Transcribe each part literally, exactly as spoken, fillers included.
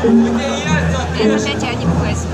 Это опять они квест.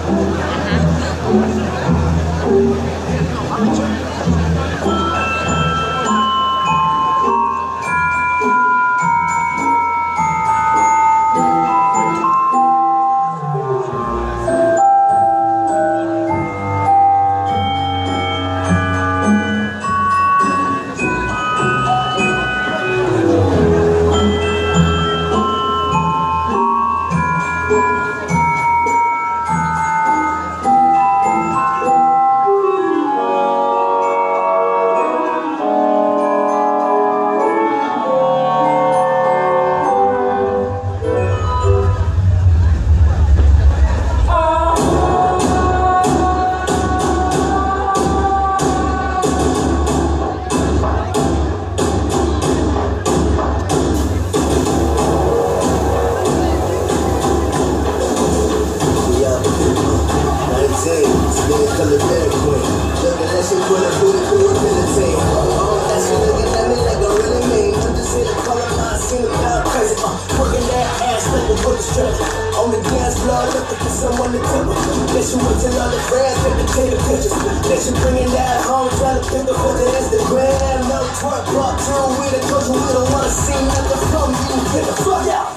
On the dance floor, looking for someone to tell me. Let you wait till all the friends let me take the pictures. Let you bring it down home, trying to pick up with the Instagram. No twerk, part two, we the culture, we don't wanna see nothing from you. Get the fuck out.